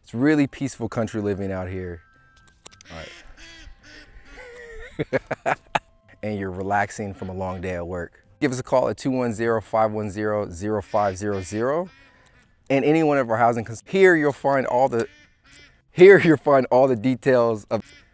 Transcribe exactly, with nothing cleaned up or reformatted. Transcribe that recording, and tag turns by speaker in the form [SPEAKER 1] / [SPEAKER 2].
[SPEAKER 1] It's really peaceful country living out here. All right. And you're relaxing from a long day at work. Give us a call at two one zero, five one zero, zero five zero zero. And any one of our housing, because here you'll find all the, here you'll find all the details of